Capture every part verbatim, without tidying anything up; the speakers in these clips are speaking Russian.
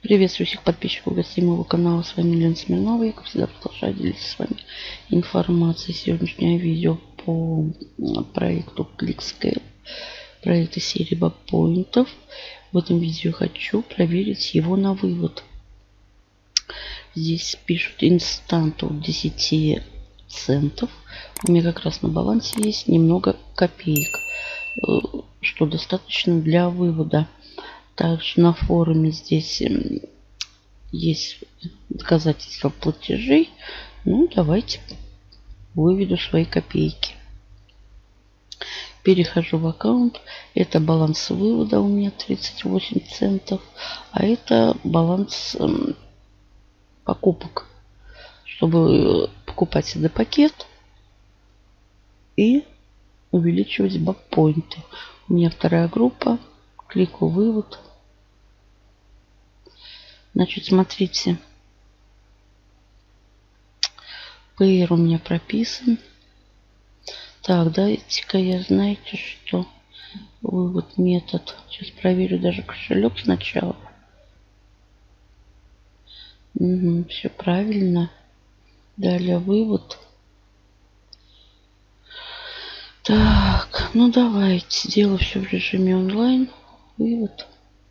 Приветствую всех подписчиков, гостей моего канала. С вами Лена Смирнова. Я, как всегда, продолжаю делиться с вами информацией. Сегодняшнее видео по проекту ClickScale, проекта серии бакпоинтов. В этом видео хочу проверить его на вывод. Здесь пишут инстант от десяти центов. У меня как раз на балансе есть немного копеек, что достаточно для вывода. Также на форуме здесь есть доказательства платежей. Ну, давайте выведу свои копейки. Перехожу в аккаунт. Это баланс вывода у меня тридцать восемь центов. А это баланс э, покупок. Чтобы покупать си ди-пакет и увеличивать бакпоинты. У меня вторая группа. Кликаю вывод. Значит, смотрите. Пейер у меня прописан. Так, дайте-ка я, знаете что? Вывод метод. Сейчас проверю даже кошелек сначала. Угу, все правильно. Далее вывод. Так, ну давайте. Сделаю все в режиме онлайн. Вывод.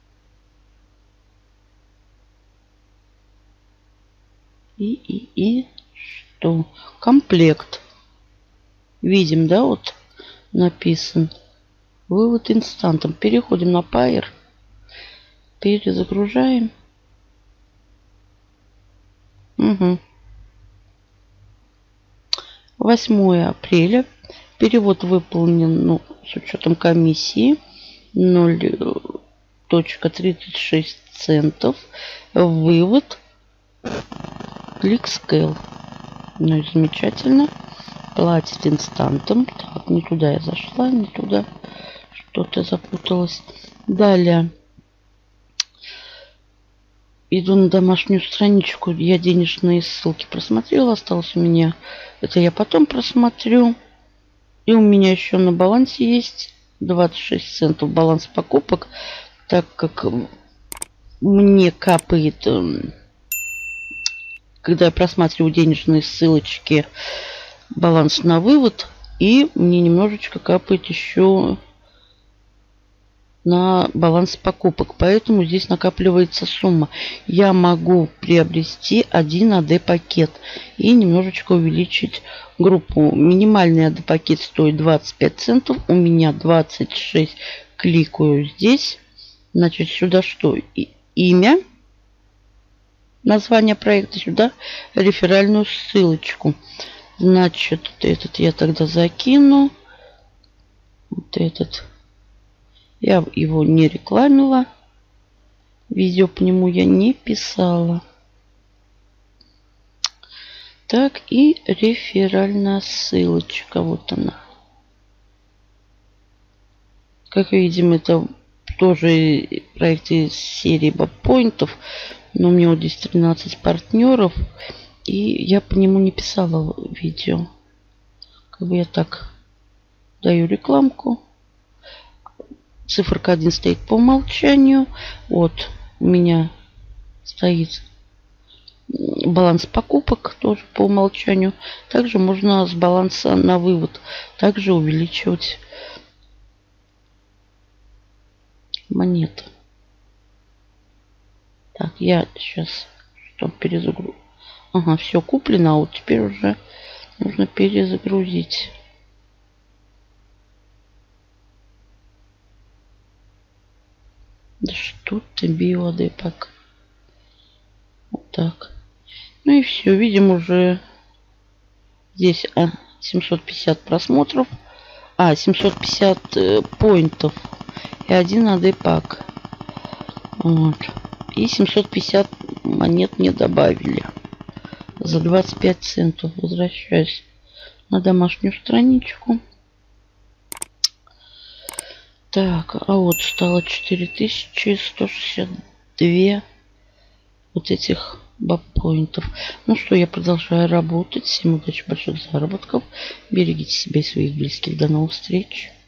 И, и, и, что? Комплект. Видим, да, вот написан. Вывод инстантом. Переходим на Payer. Перезагружаем. Угу. восьмое апреля. Перевод выполнен, ну, с учетом комиссии. ноль целых тридцать шесть центов. Вывод ClickScale. Ну и замечательно. Платит инстантом. Так, не туда я зашла, не туда. Что-то запуталось. Далее. Иду на домашнюю страничку. Я денежные ссылки просмотрела. Осталось у меня. Это я потом просмотрю. И у меня еще на балансе есть двадцать шесть центов баланс покупок. Так как мне капает, когда я просматриваю денежные ссылочки, баланс на вывод. И мне немножечко капает еще на баланс покупок. Поэтому здесь накапливается сумма. Я могу приобрести один эй ди пакет и немножечко увеличить группу. Минимальный эй ди пакет стоит двадцать пять центов. У меня двадцать шесть. Кликаю здесь. Значит, сюда что? И, имя. Название проекта. Сюда реферальную ссылочку. Значит, этот я тогда закину. Вот этот. Я его не рекламила. Видео по нему я не писала. Так, и реферальная ссылочка. Вот она. Как видим, это тоже проект из серии бакпоинтов. Но у меня вот здесь тринадцать партнеров. И я по нему не писала видео. Как бы я так даю рекламку. Циферка один стоит по умолчанию. Вот у меня стоит баланс покупок тоже по умолчанию. Также можно с баланса на вывод также увеличивать монеты. Так, я сейчас что перезагружу. Ага, все куплено, а вот теперь уже нужно перезагрузить. Да что ты, биодепак. Вот так. Ну и все, видим уже здесь а, семьсот пятьдесят просмотров. А, семьсот пятьдесят э, поинтов. И один эй ди пак. Вот. И семьсот пятьдесят монет мне добавили. За двадцать пять центов. Возвращаюсь на домашнюю страничку. Так, а вот стало четыре тысячи сто шестьдесят два вот этих бакпоинтов. Ну что, я продолжаю работать. Всем удачи, больших заработков. Берегите себя и своих близких. До новых встреч.